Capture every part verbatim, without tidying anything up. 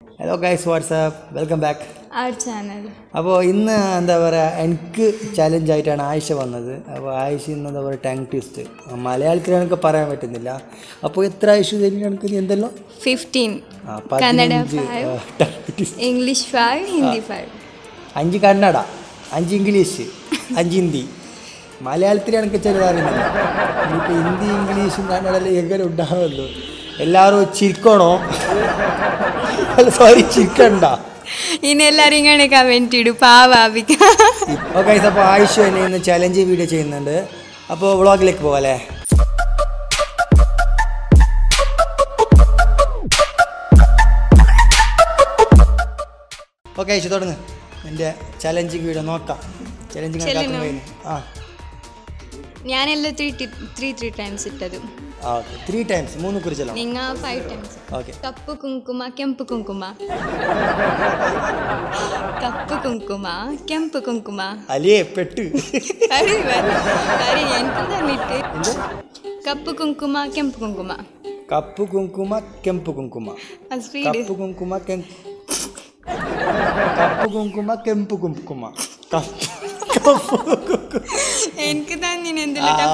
Hello guys, what's up? Welcome back. Our channel. അപ്പോൾ ഇന്ന് എന്താ പറയുക എനിക്ക് ചാലഞ്ച് ആയിട്ടാണ് ആയിഷ വന്നത്. അപ്പോൾ ആയിഷ ഇന്ന് എന്താ പറയുക ടങ് ട്വിസ്റ്റ് മലയാളത്തിൽ എനിക്ക് പറയാൻ പറ്റുന്നില്ല. അപ്പോൾ എത്ര ആയിഷ തരുന്ന എനിക്ക് എന്തല്ലോ fifteen. Kannada five. English five. Hindi five. അഞ്ച് കന്നഡ, അഞ്ച് ഇംഗ്ലീഷ്, അഞ്ച് ഹിന്ദി. മലയാളത്തിൽ എനിക്ക് ചെറുതറിയുന്നില്ല. ഇനിയിപ്പോൾ ഹിന്ദി ഇംഗ്ലീഷും കന്നഡയെല്ലാം എങ്ങനെ ഉണ്ടാവുമല്ലോ. എല്ലാവരും ചിരിക്കണോ? അല്ല സോറി ചിരിക്കണ്ട. ഇനി എല്ലാവരും ഇങ്ങനെ കമൻറ്റ് ഇടും പാവാപിക്ക. ഓക്കെ അപ്പോൾ ആയിഷ എന്നെ ഇന്ന് ചലഞ്ച് വീഡിയോ ചെയ്യുന്നുണ്ട്. അപ്പോൾ വ്ളോഗിലേക്ക് പോകാല്ലേ? ഓക്കെ ആയിഷ തുടങ്ങ് എൻ്റെ ചലഞ്ചിങ് വീഡിയോ നോക്കാം. ചലഞ്ചിങ് ആ ഞാനെല്ലാം ത്രീ ത്രീ ത്രീ ടൈംസ് ഇട്ടത്. ത്രീ ടൈംസ് മൂന്ന് കുറിച്ചല്ലോ. നിങ്ങൾ ഫൈവ് ടൈംസ്. ഓക്കെ. കപ്പ് കുങ്കുമ കെമ്പ് കുങ്കുമ കപ്പ് കുങ്കുമ കെമ്പ് കുങ്കുമ അല്ലേ പെട്ട് എനിക്കും തന്നിട്ട് കപ്പ് കുങ്കുമ കെമ്പ് കുങ്കുമ കപ്പ് കുങ്കുമ കെമ്പ് കുങ്കുമ കപ്പ് കുങ്കുമ കപ്പ് കുങ്കുമ കെമ്പ് കുങ്കുമ എനിക്ക് തന്നെ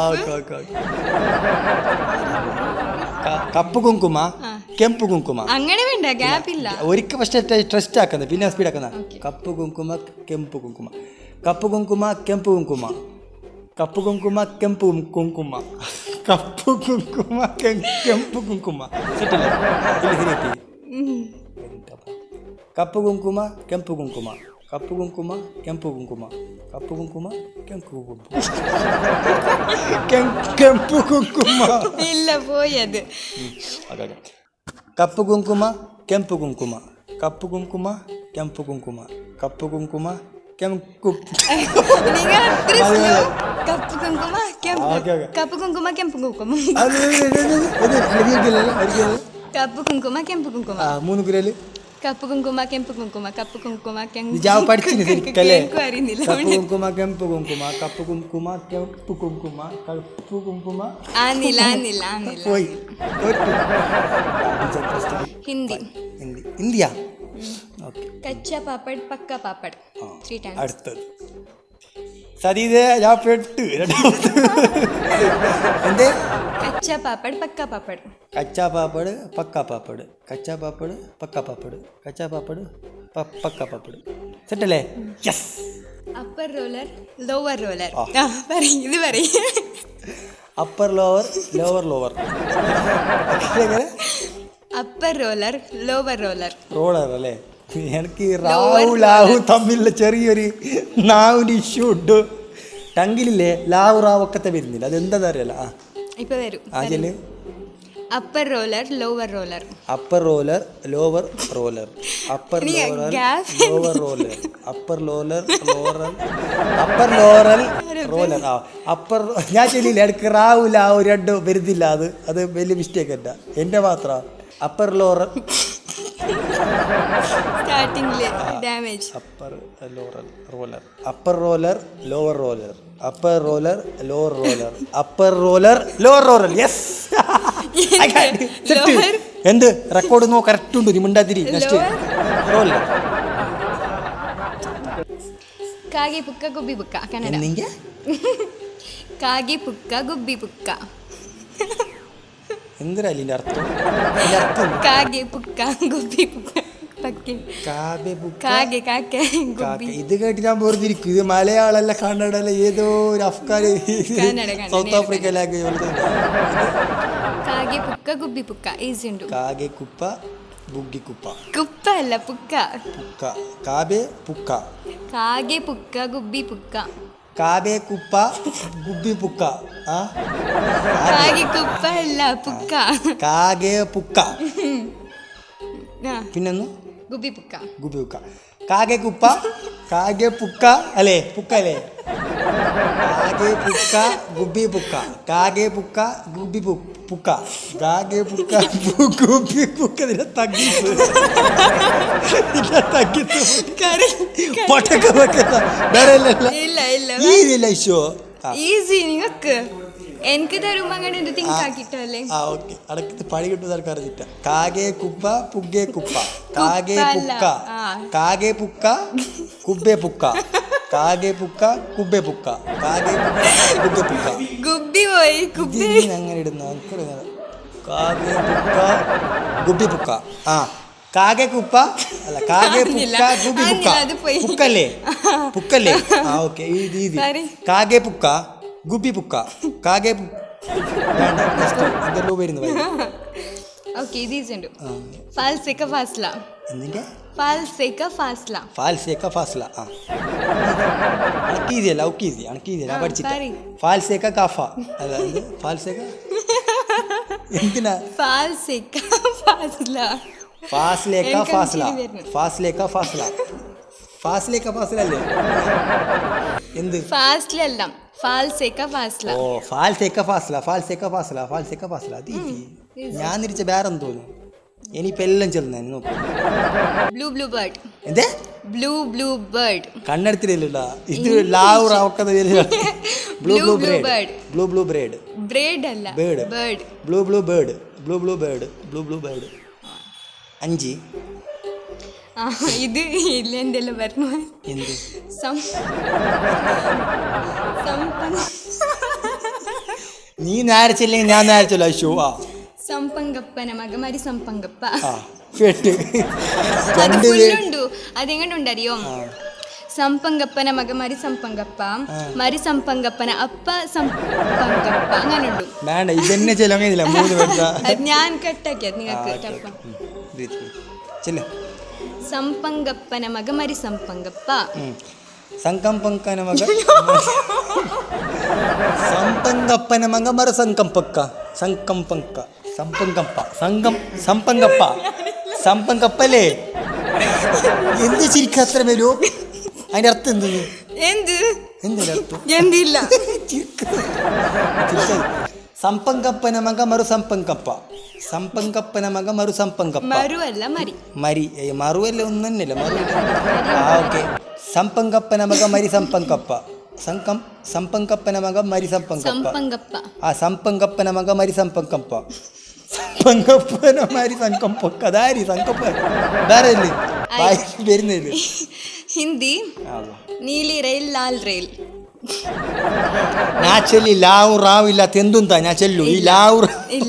കപ്പ് കുങ്കുമ കെമ്പ് കുങ്കുമ അങ്ങനെ വേണ്ട ഗ്യാപ്പില്ല. ഒരിക്കൽ ഫസ്റ്റ് ട്രസ്റ്റ് ആക്കുന്നത് പിന്നെ സ്പീഡ് ആക്കുന്ന കപ്പ് കുങ്കുമ കെമ്പ് കുങ്കുമ കപ്പ് കുങ്കുമ കെമ്പ് കുങ്കുമ കപ്പ് കുങ്കുമ കെമ്പ് കുങ്കുമ കപ്പ് കുങ്കുമ കെമ്പ് കുങ്കുമ കപ്പ് കുങ്കുമ കെമ്പ് കുങ്കുമ കപ്പ് കുങ്കുമ കെമ്പ് കുങ്കുമ കപ്പ് കുങ്കുമ കെമ്പ് കുങ്കുമ കെമ്പ് കുങ്കുമ ഇല്ല പോയത്. കപ്പ് കുങ്കുമ കെമ്പ് കുങ്കുമ കപ്പ് കുങ്കുമ കെമ്പ് കുങ്കുമ കപ്പ് കുങ്കുമ കെമ്പ് കപ്പ് കുങ്കുമ കപ്പ് കുങ്കുമ കെമ്പ് കുങ്കുമ കപ്പ് കുങ്കുമ കെമ്പ് കുങ്കുമ മൂന്ന് കുരല് കപ്പ് കുങ്കുമ കെമ്പ് കുങ്കുമ കപ്പ് കുങ്കുമ അറിയുന്നില്ല കപ്പ് കുങ്കുമ കെമ്പ് കുങ്കുമ കപ്പ് കുങ്കുമ കെമ്പ് കുങ്കുമ കപ്പ് കുങ്കുമ ആന്നില്ല ആന്നില്ല ആന്നില്ല പോയി. ഹിന്ദി ഹിന്ദി ഹിന്ദിയാ ഓക്കെ. കച്ച പാപ്പട് പക്ക പാപ്പട് ത്രീ ടൈംസ്. അടുത്തത് സതീതേ ഞാൻ പെട്ട് എന്തേ കച്ച പാപ്പട് പക്ക പാപ്പട് കച്ചാ പാപ്പട് പക്ക പാപ്പട് കച്ചാ പാപ്പട് പക്ക പാപ്പട് കച്ചാ പാപ്പട് പക്ക പാപ്പട് സെറ്റല്ലേ? Yes. Upper roller lower roller ഇത് പറയും. Upper lower lower lower upper roller lower roller roller അല്ലേ? എനിക്ക് റാവു ലാവു തമ്മിലുള്ള ചെറിയൊരു നാവിന് ഇഷ്യൂ ഉണ്ട്. ടങ്കിലില്ലേ ലാവു റാവൊക്കത്തെ വരുന്നില്ല, അതെന്താ അറിയാലോ. ആ ഇപ്പൊ വരും. ആ ചെല്ലു. Upper roller lower roller upper roller lower roller upper laurel lower roller upper loller laurel upper laurel roller. ആ അപ്പർ ഞാൻ ചെല്ലില്ല, എനിക്ക് റാവു ലാവു രണ്ട് വരുന്നില്ല. അത് അത് വലിയ മിസ്റ്റേക്ക് അല്ല എൻ്റെ മാത്രം. അപ്പർ ലോറൽ സ്റ്റാർട്ടിംഗില് damage. Upper laurel roller upper roller lower roller upper roller lower roller upper roller lower roller. Yes. എന്ത് റെക്കോർഡ് നോ കറക്റ്റ് ഉണ്ട്. നീ മിണ്ടാതിരി. നെക്സ്റ്റ് റോളർ കാഗി പുക്ക ഗുബി പുക്ക കന്നഡ. കാഗി പുക്ക ഗുബി പുക്ക എന്തിനാ അതിൻ്റെ അർത്ഥം? കാഗെ പുക്ക ഗുബി പുക്ക ഇത് കേട്ട് ഞാൻ വെറുതിരിക്കും. ഇത് മലയാളമല്ല കന്നഡല്ല, ഏതോ ഒരു അഫ്ഗാൻ സൗത്ത് ആഫ്രിക്ക ലാംഗ്വേജ്. കാഗെ പുക്ക ഗുബി പുക്ക ഈസി ഉണ്ട്. കാഗെ കുപ്പ ബുഗ്ഗി കുപ്പ കുപ്പ അല്ല പുക്ക പുക്ക കാബെ പുക്ക കാഗെ പുക്ക ഗുബി പുക്ക കാബെ കുപ്പ ഗുബി പുക്ക. ആ കാഗെ കുപ്പ അല്ല പുക്ക കാഗെ പുക്ക പിന്നൊന്നു ഗുബി പുക്ക ഗുബി പുക്ക കാഗെ കുപ്പ കാഗെ പുക്ക അല്ലേ പുക്ക അല്ലേ? കാഗെ പുക്ക ഗുബി പുക്ക കാഗെ പുക്ക ഗുബി പുക്ക കാഗെ പുക്ക ഗുബി പുക്ക. ഇതിനെ തഗ്ഗിത്ത് ഇതിനെ തഗ്ഗിത്ത് പട്ടക്ക വെക്കുന്ന വേറെ ഇല്ല. ഇല്ല ഇല്ല ഈസില്ല ഇഷോ ഈസി നിങ്ങൾക്ക് എനിക്ക് തരുമ്പോ അങ്ങനെ ഒരു തിങ്ക് ആക്കിട്ടല്ലേ. ആ ഓക്കെ അടക്കത്ത് പണി കിട്ടുന്ന ആൾക്കാർ അറിഞ്ഞിട്ട. കാകെ കുപ്പ പുഗ്ഗെ കുപ്പ കാകെ പുക്ക കാകെ പുക്ക കുബ്ബെ പുക്ക കാകെ പുക്ക കുബ്ബെ പുക്ക കാകെ പുക്ക കുബ്ബെ പുക്ക ഗുബ്ബി പോയി ഗുബ്ബി അങ്ങനെ ഇടുന്ന കാകെ പുക്ക ഗുബ്ബി പുക്ക. ആ കാകെ കുപ്പ അല്ല കാകെ പുക്ക ഗുബി പുക്ക പുക്കല്ലേ പുക്കല്ലേ. ആ ഓക്കെ ഇത് ഇത് കാകെ പുക്ക ഗുബി പുക്ക കാകെ എന്തെല്ലോ വരുന്നു. ഓക്കെ ഇത് ഉണ്ട് ഫാൽസെക്ക ഫാസ്ല. എന്തിന്റെ ഫാൽസെക്ക ഫാസ്ല ഫാൽസെക്ക ഫാസ്ല. ആ അനക്ക് ഈസി അല്ല ഒക്കെ ഈസി അനക്ക് ഈസി ഞാൻ പഠിച്ചിട്ട്. ഫാൽസെക്ക കാഫ അല്ല ഫാൽസെക്ക എന്തിനാ ഫാൽസെക്ക ഫാസ്ല ഫാസ്ലേക്ക ഫാസ്ല ഫാസ്ലേക്ക ഫാസ്ല ഫാസ്ലേക്ക ഫാസ്ല അല്ലേ എന്ത് ഫാസ്ല അല്ല ഫാൽസെക്ക ഫാസ്ല. ഓ ഫാൽസെക്ക ഫാസ്ല ഫാൽസെക്ക ഫാസ്ല ഫാൽസെക്ക ഫാസ്ല അത് ഞാൻ തിരിച്ച വേറെന്ന് തോന്നുന്നു. ഇനിയിപ്പോ എല്ലാം ചെല്ലുന്ന നോക്കും. Blue blue bird. എന്തേ ബ്ലൂ ബ്ലൂ ബേർഡ് കണ്ണെടുത്തില്ല ഇത് ലാവ് റാവക്കത blue blue bread blue blue bread bread അല്ല bird bird blue blue bird blue blue bird blue blue bird. അഞ്ച് ആ ഇത് ഇല്ല എന്തെല്ലാം പറഞ്ഞു എന്ത് നീ നേരച്ചില്ലെങ്കിൽ ഞാൻ നേരച്ചല്ലോ അശോ. ആ സംപങ്കപ്പന മക മരി സംപങ്കപ്പ ഉണ്ട്. അതെങ്ങോട്ടുണ്ടറിയോ സംപങ്കപ്പന മക മരി സംപങ്കപ്പ മരി സംപങ്കപ്പന അപ്പ സംപങ്കപ്പ അങ്ങനെ ഉണ്ട്. വേണ്ട ഇതെന്നെ ചെല്ലുന്നില്ല മൂന്ന് പേര് ഞാൻ കട്ടാക്കിയത് നിങ്ങൾക്ക്. സംപങ്കപ്പന മക മരി സംപങ്കപ്പ സംകമ്പങ്കന മക സംപങ്കപ്പന മക മര സംകമ്പക്ക സംകമ്പങ്ക സംപങ്കപ്പ സംകം സംപങ്കപ്പ സംപങ്കപ്പല്ലേ. എന്ത് ചിരിക്ക അത്ര വരൂ അതിന്റെ അർത്ഥം എന്ത് എന്ത് എന്തിന്റെ അർത്ഥം എന്തില്ല സംപങ്കപ്പന മക മറു സംപങ്കപ്പ സംപങ്കപ്പന മക മറു സംപങ്കപ്പ മരുവല്ല മരി മരി മറുവല്ല ഒന്നും തന്നെയല്ല മറു. ആ ഓക്കെ സംപങ്കപ്പന മക മരി സംപങ്കപ്പ സംകം സംപങ്കപ്പന മക മരി സംപങ്കപ്പ. ആ സംപങ്കപ്പന മക മരി സംപങ്കപ്പ സംപങ്കപ്പന മരി സംകമ്പക്ക അതാരി സംകപ്പ വേറെ ഇല്ലേ വരുന്നില്ല. ഹിന്ദി നീലി റെയിൽ ലാൽ റെയിൽ. ഞാൻ ചൊല്ലി ലാവും റാവും ഇല്ലാത്ത എന്തും ഞാൻ ചെല്ലു ഈ ലാവു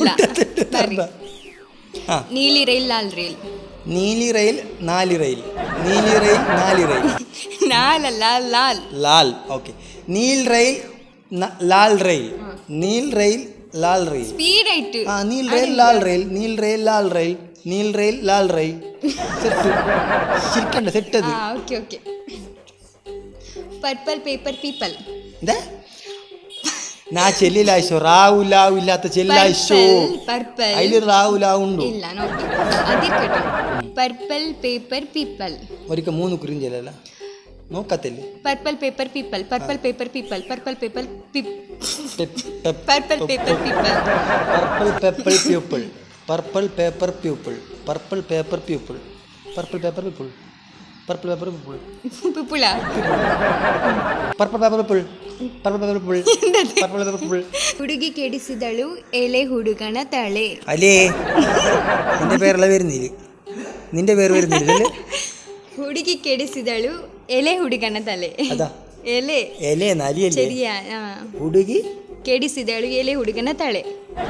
നീലി റെയിൽ ലാൽ റെയിൽ. നീലി റെയിൽ നാലി റെയിൽ നീലി റെയിൽ നാലി റെയിൽ നാലല്ല ലാൽ ലാൽ ഓക്കെ നീൽ റെയിൽ ലാൽ റെയിൽ നീൽ റെയിൽ ലാൽ റെയിൽ സ്പീഡ് ആയിട്ട്. ആ നീൽ റെയിൽ ലാൽ റെയിൽ നീൽ റെയിൽ ലാൽ റെയിൽ നീൽ റെയിൽ ലാൽ റെയിൽ സെറ്റ് ചിരിക്കണ്ട സെറ്റത്. ആ okay okay purple paper people. എന്താ നാ ചെല്ലിലായിശോ റാവു ലാവു ഇല്ലാത്ത ചെല്ലായിശോ അതില് റാവു ലാവു ഉണ്ടോ ഇല്ല നോക്കി അതിർക്കട്ടെ. പർപ്പിൾ പേപ്പർ പീപ്പിൾ ഒരിക്കൽ മൂന്ന് കുറിയും ചെല്ലല്ല നോക്കത്തില്ല. Purple paper people purple paper people purple paper purple paper people purple paper people purple paper people purple paper people purple paper people purple paper people പിപ്പിളാ purple paper people purple paper people purple paper people. ಹುಡುಗಿ ಕೆಡಿಸಿದಳು ಎಲೆ ಹುಡುಗನ ತಲೆ. അല്ലേ നിന്റെ പേരല്ല വരുന്നില്ല നിന്റെ പേര് വരുന്നില്ല. ಹುಡುಗಿ ಕೆಡಿಸಿದಳು ಎಲೆ ಹುಡುಗನ ತಲೆ. അതാ ಎಲೆ എലേ നലിയല്ലേ ശരിയാ. ಹುಡುಗಿ ಕೆಡಿಸಿದಳು ಎಲೆ ಹುಡುಗನ ತಲೆ.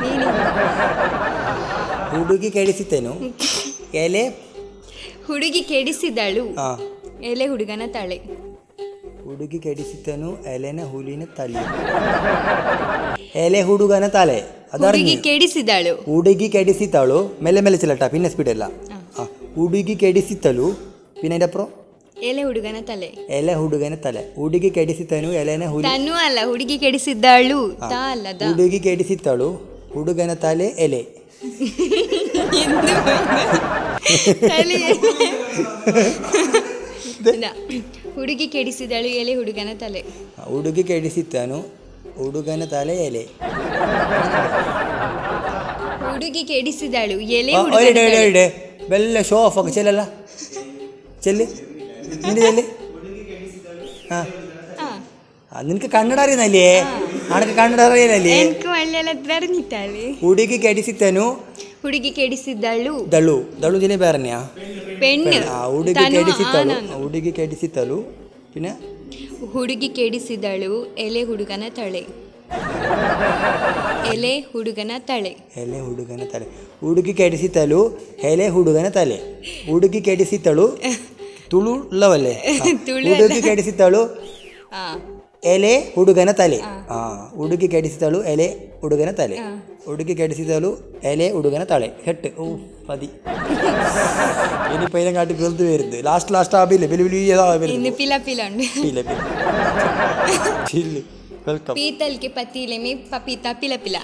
ಹುಡುಗಿ ಕೆಡಿಸಿತೇನು ಎಲೆ ಹುಡುಗಿ ಕೆಡಿಸಿದಳು ಆ ಎಲೆ ಹುಡುಗನ ತಲೆ. ಹುಡುಗಿ ಕೆಡಿಸಿತನು ಎಲೆನ ಹುಲಿನ ತಲೆ ಎಲೆ ಹುಡುಗನ ತಲೆ. ಹುಡುಗಿ ಕೆಡಿಸಿದಳು ಹುಡುಗಿ ಕೆಡಿಸಿತಳು ಮೆല്ಲೆ ಮೆല്ಲೆ ചെല്ലട്ട പിന്നെ സ്പീഡ് അല്ല. ആ ಹುಡುಗಿ ಕೆಡಿಸಿತಳು പിന്നെ അതിന്റെ അപ്പുറം ಎಲೆ ಹುಡುಗನ ತಲೆ ಎಲೆ ಹುಡುಗನ ತಲೆ. ಹುಡುಗಿ ಕೆಡಿಸಿತನು ಎಲೆನ ಹುಲಿ ತನು ಅಲ್ಲ ಹುಡುಗಿ ಕೆಡಿಸಿದ್ದಳು ತಾ ಅಲ್ಲ ದ. ಹುಡುಗಿ ಕೆಡಿಸಿತಳು ಹುಡುಗನ ತಲೆ ಎಲೆ. ಹುಡುಗಿ ಕೆಡಿಸಿದಳು ಎಲೆ ಹುಡುಗನ ತಲೆ. ಹುಡುಗಿ ಕೆಡಿಸಿತನು ಹುಡುಗನ ತಲೆ ಎಲೆ. ಹುಡುಗಿ ಕೆಡಿಸಿದಳು ಎಲೆ ಬೆಲ್ಲ ಶೋ ಆಫ್ ಆಗ ಚೆಲ್ಲಲ್ಲ ചെല്ല് നിന്റെ ചെല്ല്. ആ നിനക്ക് കന്നഡ അറിയുന്നല്ലേ? ആണക്ക് കന്നഡ അറിയുന്നല്ലേ? ಅಲ್ಲೆಲ್ಲ ತರನಿತ್ತಾಳೆ. ಹುಡುಗಿ ಕೆಡಿಸಿತನು. ಹುಡುಗಿ ಕೆಡಿಸಿದ್ದಳು. ದಳು ದಳು ದಿನ ಬೇರೆನೆಯಾ? പെണ്ണ്. ಹುಡುಗಿ ಕೆಡಿಸಿತಳು. ಹುಡುಗಿ ಕೆಡಿಸಿತಳು. പിന്നെ ಹುಡುಗಿ ಕೆಡಿಸಿದಳು ಎಲೆ ಹುಡುಗನ ತಲೆ. ಎಲೆ ಹುಡುಗನ ತಲೆ. ಎಲೆ ಹುಡುಗನ ತಲೆ. ಹುಡುಗಿ ಕೆಡಿಸಿತಳು ಎಲೆ ಹುಡುಗನ ತಲೆ. ಹುಡುಗಿ ಕೆಡಿಸಿತಳು ತುಳು ಉಳ್ಳವಲ್ಲೇ. ಹುಡುಗಿ ಕೆಡಿಸಿತಳು ಎಲೆ ಹುಡುಗನ ತಲೆ. ആ ಹುಡುಗಿ ಕೆಡಿಸಿതಳು ಎಲೆ ಹುಡುಗನ ತಲೆ. ಹುಡುಗಿ ಕೆಡಿಸಿതಳು എലെ ಹುಡುಗನ തളെ. ഹെട്ട് ഓ മതി. ഇനി പൈലം കാട്ടി വെറുതെ വരുന്നത് ലാസ്റ്റ് ലാസ്റ്റ് ആവില്ല. വലിയ വലിയ പില പില ഉണ്ട്. പില പില ചില്ല്. വെൽക്കം. पीतल के पतीले में पपीता पिला पिला.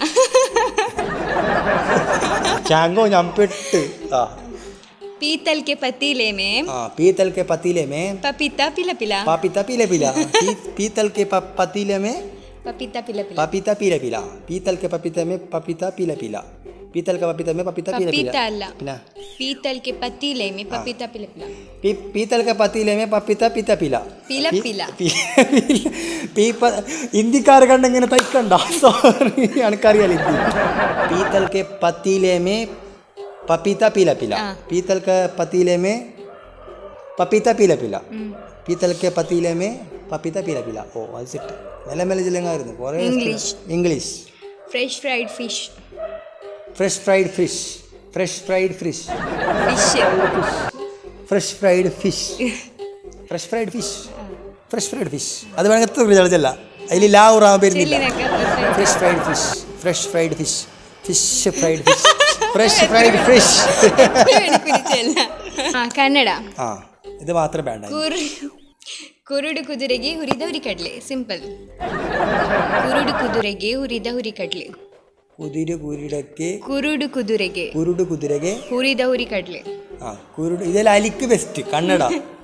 ചാങ്കോ ഞാൻ പെട്ട്. ആ पीतल के पतीले में. ആ पीतल के पतीले में पपीता पिला पिला. पपीता पीला पीला. पीतल के पतीले में पपीता पिला पिला. पपीता पीला पीला. पीतल के पपीते में पपीता पीला पीला. पीतल के पपीते में पपीता पीला पीला. पपीता अल्ला. पिला. पीतल के पतीले में पपीता पिला पिला. पीतल के पतीले में पपीता पीता पीला. पिला पिला. പീപ്പ ഹിന്ദിക്കാർ കണ്ടിങ്ങനെ തയ്ക്കണ്ട. സോറി എനിക്കറിയാലോ ഹിന്ദി. पीतल के पतीले में पपीता पीला पीला. पीतल के पतीले में पपीता पीला पीला. पीतल के पतीले में पपीता पीला पीला. ഓ അത് സെറ്റ്. മെല്ലെ മെല്ലെ ജില്ലങ്ങായിരുന്നു കുറേ. English. English. Fresh fried fish. Fresh fried fish. Fresh fried fish. Fish. Fresh fried fish. Fresh fried fish. Fresh fried fish. അത് വേണമെങ്കിൽ കളിച്ചല്ല. അതിൽ ലാ ഉറാൻ വരുന്നില്ല. Fresh fried fish. Fresh fried fish. Fish fried fish. Fresh fried fish. Kannada. ആ ഇത് മാത്രം വേണ്ട. ಕುರುಡು ಕುದುರೆಗೆ ಹುರಿದ ಹುರಿಕಡ್ಲೆ. ಸಿಂಪಲ್. ಕುರುಡು ಕುದುರೆಗೆ ಹುರಿದ ಹುರಿಕಡ್ಲೆ. കുതിര കുരുടക്ക്. കുരുടു കുതിരಗೆ. കുരുടു കുതിരಗೆ ಹುರಿದ ಹುರಿಕಡ್ಲೆ. ആ കുരുടു. ഇതെല്ലാം അലിക്ക് ബെസ്റ്റ് കന്നഡ.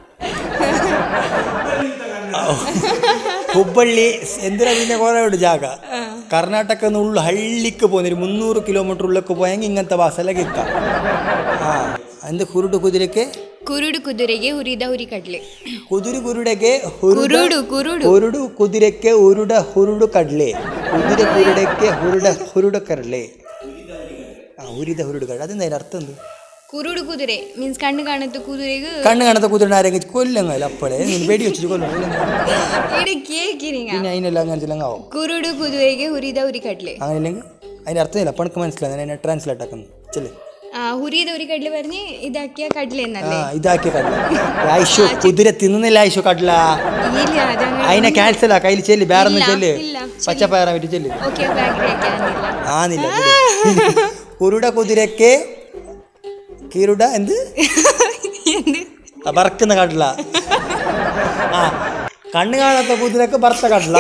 ಹುಬ್ಬಳ್ಳಿ എന്തിനാ പിന്നെ കുറേ ഉണ്ട് ജാഗ. കർണാടക ഉള്ള ഹള്ളിക്ക് പോകുന്ന ഒരു മുന്നൂറ് കിലോമീറ്റർ ഉള്ളൊക്കെ പോയെങ്കിൽ ഇങ്ങനത്തെ ഭാഷയെല്ലാം കേൾക്കാം. ആ എന്ത് കുരുടു കുതിരക്ക്. ಕುರುಡು ಕುದುರೆಗೆ ಹುರಿದ ಹುರಿಕಡ್ಲೆ. ಕುದುರೆ ಕುರುಡೆಗೆ ಕುರುಡು ಕುರುಡು ಕುರುಡು ಕುದುರೆಕ್ಕೆ ಉರುಡ ಹುರುಡು ಕಡ್ಲೆ. ಕುದುರೆ ಕುರುಡಕ್ಕೆ ಹುರುಡ ಹುರುಡ ಕಡ್ಲೆ. ആ ഉരിത ಹುರುಡು കടಲೆ. അതെന്താ അതിൻ്റെ അർത്ഥം? എന്ത് കുരുടു കുതിര മീൻസ് കണ്ണ് കാണാത്ത കുതിരക്ക്. കണ്ണ് കാണാത്ത കുതിര ആരെങ്കിലും കൊല്ലങ്ങല്ല അപ്പോഴേ വെടി വെച്ചിട്ട് കൊല്ലണം. പിന്നെ അതിനെല്ലാം അങ്ങനെ ചിലങ്ങാവും. കുരുടു കുതിരക്ക് ಹುರಿದ ಹುರಿಕಡ್ಲೆ. അങ്ങനെ ഇല്ലെങ്കിൽ അതിൻ്റെ അർത്ഥമില്ല. അപ്പം എനിക്ക് മനസ്സിലായി. ഞാൻ അതിനെ ട്രാൻസ്ലേറ്റ് ആക്കുന്നു. ചെല്ലേ ಹುರಿದ ಹುರಿಕಡ್ಲೆ പറഞ്ഞ് ഇതാക്കിയ കടല എന്നല്ലേ? ഇതാക്കിയ കടല. ആയിഷു കുതിര തിന്നുന്നില്ല. ആയിഷു കടല അതിനെ ക്യാൻസൽ ആ. കയ്യിൽ ചെല്ല്. വേറൊന്നും ചെല്ല്. പച്ചപ്പയറാൻ പറ്റി ചെല്ല്. ആന്നില്ല. കുരുട കുതിരക്ക് കിരുട എന്ത് ബറക്കുന്ന കടല. ആ കണ്ണ് കാണാത്ത കുതിരക്ക് ബർത്ത കടല.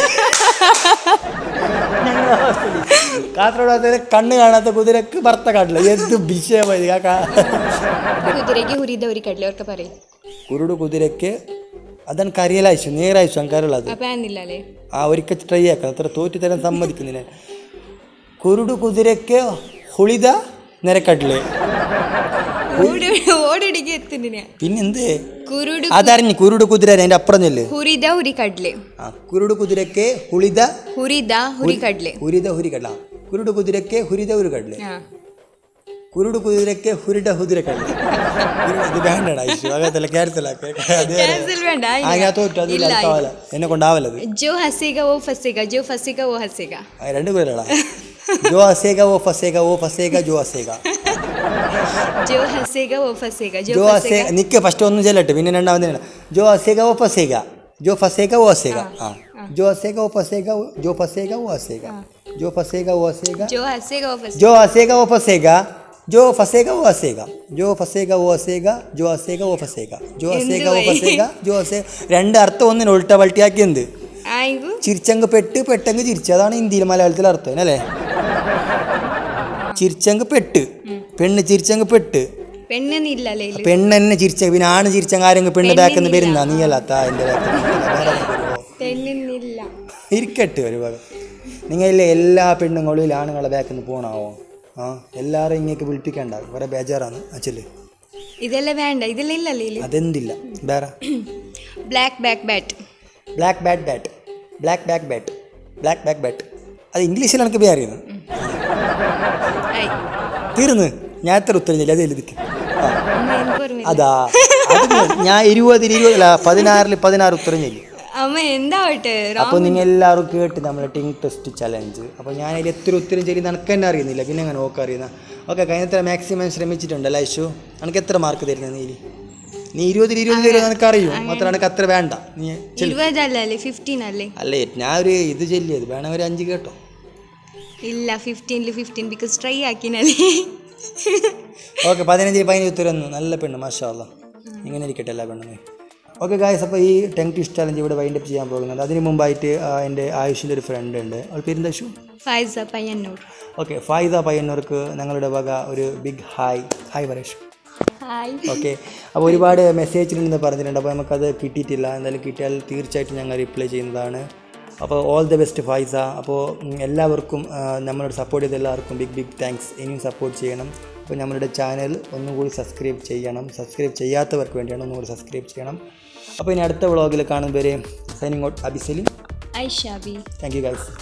കാസർഗോഡ് കണ്ണ് കാണാത്ത കുതിരക്ക് ഭർത്ത കടല. എന്ത് വിഷയമായി. കുതിരക്ക് ಹುರಿದ ಹುರಿಕಡ್ಲೆ അവർക്ക് പറയും. കുരുടു കുതിരക്ക് അതെനിക്ക് അറിയലായിച്ചു. നേരായിച്ചു എനിക്ക് അറിയുള്ളത്. ആ ഒരിക്കൽ ട്രൈ ആക്കാം. അത്ര തോറ്റു തരാൻ സമ്മതിക്കുന്നില്ല. കുരുടു കുതിരക്ക് ಹುಳಿದ നിരക്കടല്. പിന്നെന്ത് അതറിഞ്ഞു. കുരുടു കുതിര അതിന്റെ അപ്പുറം ചെല്ല്. ಹುರಿದ ಹುರಿಕಡ್ಲೆ. ആ കുരുടു കുതിരക്ക് ಹುಳಿದ ಹುರಿದ ಹುರಿಕಡ್ಲೆ. ಹುರಿದ ಹುರಿಕಡ್ಲ. കുരുടു കുതിരക്ക് ಹುರಿದ ಹುರಿಕಡ್ಲೆ. കുരുടു കുതിരക്ക് ಹುರಿದ ಹುರಿಕಡ್ಲೆ. ഇത് വേണ്ടടാ. ಆಗತ್ತಲ್ಲ ಕ್ಯಾನ್ಸಲ್ ಆಕೆ. ഞാൻ തോറ്റു. അതില്ല ആവല. എന്നെ കൊണ്ടാവല്ലത്. ജോ ഹസേഗ ഓ ഫസേഗ. ജോ ഫസേഗ ഓ ഹസേഗ. രണ്ട് പേരടാ. ജോ ഹസേഗ ഓ ഫസേഗ. ഓ ഫസേഗ ജോ ഹസേഗ. ജോ ഹസേഗ ഓ ഫസേഗ. ജോ ഹസേഗ നിക്ക് ഫസ്റ്റ് ഒന്നും ചെല്ലട്ടെ. പിന്നെ രണ്ടാമത് ജോ ഹസേഗ ഓ ഫസേഗ. ജോ ഫസേഗ ഓ ഹസേഗ. ആ ജോ ഹസേഗ ഓ ഫസേഗ. ജോ ഫസേഗ ഓ ഹസേഗ. ജോ ഫസേഗ ഓ ഹസേഗ. ജോ ഹസേഗ ഓ ഫസേഗ. ജോ ഹസേഗ ഓ ഫസേഗ. ജോ ഫസേഗ ഓ ഹസേഗ. ജോ ഫസേഗ ഓ ഹസേഗ. ജോ ഹസേഗ ഓ ഫസേഗ. ജോ ഹസേഗ ഓ ഫസേഗ. ജോ ഹസേഗ. രണ്ട് അർത്ഥം ഒന്നിന് ഉൾട്ട പൾട്ടിയാക്കി. എന്ത് ചിരിച്ചങ്ക് പെട്ട് പെട്ടെങ്ക് ചിരിച്ചു. അതാണ് ഹിന്ദിയിൽ മലയാളത്തിൽ അർത്ഥം അല്ലേ? ചിരിച്ചങ്ക് പെട്ട്. പെണ്ണ് ചിരിച്ചങ്ക് പെട്ട്. പെണ്ണെന്നെ ചിരിച്ച. പിന്നെ ആണ് ചിരിച്ചങ്ങ് ആരെങ്കിലും പെണ്ണ് ബാക്കെന്ന് വരുന്ന നീ അല്ലാത്ത എൻ്റെ ഇരിക്കട്ടെ. ഒരു ഭാഗം നിങ്ങളില്ലേ എല്ലാ പെണ്ണുങ്ങളും ആണുങ്ങളെ ബാക്കെന്ന് പോണാവോ? ആ എല്ലാവരും ഇങ്ങേക്ക് വിളിപ്പിക്കണ്ട. കുറെ ബേജാറാണ്. അച്ഛല് ഇതെല്ലാം വേണ്ട. ഇതെല്ലാം ഇല്ലല്ലേ? അതെന്തില്ല. വേറെ black back bat. Black bat bat. Black back bat. Black back bat. അത് ഇംഗ്ലീഷിൽ എനിക്ക് ബേ അറിയുന്നു. തീർന്ന് ഞാൻ എത്ര ഉത്തരം ചെയ്യില്ല അത് എഴുതിക്ക്. അതാ ഞാൻ ഇരുപതിൽ ഇരുപത് അല്ല പതിനാറിൽ പതിനാറ് ഉത്തരം ചെയ്യും. അപ്പോൾ നിങ്ങൾ എല്ലാവരും കേട്ട് നമ്മളെ ടിങ് ടെസ്റ്റ് ചലഞ്ച്. അപ്പോൾ ഞാൻ അതിൽ എത്ര ഉത്തരം ചെയ്ത് എനിക്ക് തന്നെ അറിയുന്നില്ല, പിന്നെ അങ്ങനെ നോക്കാൻ അറിയുന്ന. ഓക്കെ, കഴിഞ്ഞത്ര മാക്സിമം ശ്രമിച്ചിട്ടുണ്ടല്ലോ ഐഷു. എനിക്ക് എത്ര മാർക്ക് തരുന്നത് നീ? നീ ഇരുപതിൽ ഇരുപത് തരുമോ എനിക്ക് അറിയും, മാത്രം എനിക്ക് അത്ര വേണ്ട. നീ അല്ലേ ഞാൻ ഒരു ഇത് ചെല്ലിയത് വേണം ഒരു അഞ്ച് കേട്ടോ. ഇല്ല ഫിഫ്റ്റീനിൽ ഫിഫ്റ്റീൻ ബിക്കോസ് ട്രൈ ആക്കിനല്ലേ. ഓക്കെ, പതിനഞ്ചിൽ പതിനഞ്ച് ഉത്തരം നല്ല പെണ്ണ് മാഷാ അല്ലാ. ഇങ്ങനെ ഇരിക്കട്ടെ എല്ലാ പെണ്ണുങ്ങൾ. ഓക്കെ ഗായ്സ്, അപ്പോൾ ഈ ടെങ് ടിസ്റ്റ് ചലഞ്ച് ഇവിടെ വൈൻഡ് അപ്പ് ചെയ്യാൻ പോകുന്നത്. അതിന് മുമ്പായിട്ട് എൻ്റെ ആയുഷിൻ്റെ ഒരു ഫ്രണ്ട് ഉണ്ട്, അവൾ പേര് ആയുഷു. ഫൈസ പയ്യന്നൂർ. ഓക്കെ, ഫൈസ പയ്യന്നൂർക്ക് ഞങ്ങളുടെ വക ഒരു big hi. Hi Paresh. Hi. Okay, അപ്പോൾ ഒരുപാട് മെസ്സേജിലുണ്ടെന്ന് പറഞ്ഞിട്ടുണ്ട്. അപ്പോൾ നമുക്കത് കിട്ടിയിട്ടില്ല. എന്തായാലും കിട്ടിയാൽ തീർച്ചയായിട്ടും ഞങ്ങൾ റിപ്ലൈ ചെയ്യുന്നതാണ്. അപ്പോൾ ഓൾ ദ ബെസ്റ്റ് ഫൈസ. അപ്പോൾ എല്ലാവർക്കും നമ്മളോട് സപ്പോർട്ട് ചെയ്ത എല്ലാവർക്കും ബിഗ് ബിഗ് താങ്ക്സ്. ഇനിയും സപ്പോർട്ട് ചെയ്യണം. അപ്പോൾ നമ്മളുടെ ചാനൽ ഒന്നുകൂടി സബ്സ്ക്രൈബ് ചെയ്യണം. സബ്സ്ക്രൈബ് ചെയ്യാത്തവർക്ക് വേണ്ടിയാണ് ഒന്നുകൂടി സബ്സ്ക്രൈബ് ചെയ്യണം. അപ്പോൾ ഇനി അടുത്ത വ്ളോഗിൽ കാണുന്നവരെ signing out Abi Saleem. Aishabi. Thank you guys.